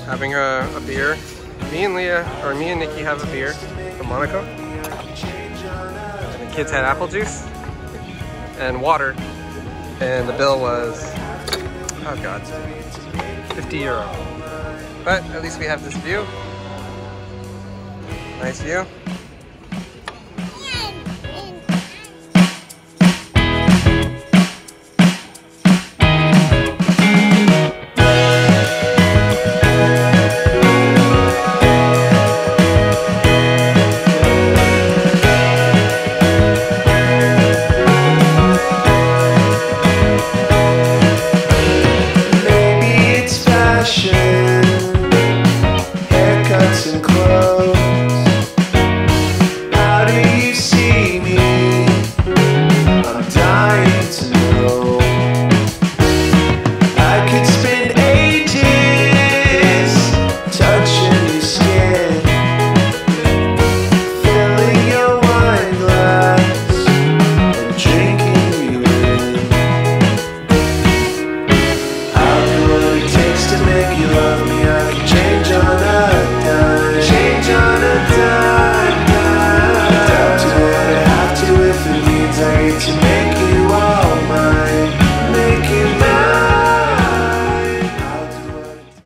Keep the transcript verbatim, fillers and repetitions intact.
having a, a beer. Me and Leah, or me and Nikki have a beer from Monaco. And the kids had apple juice and water. And the bill was, oh god, fifty euro. But at least we have this view. Nice view. To make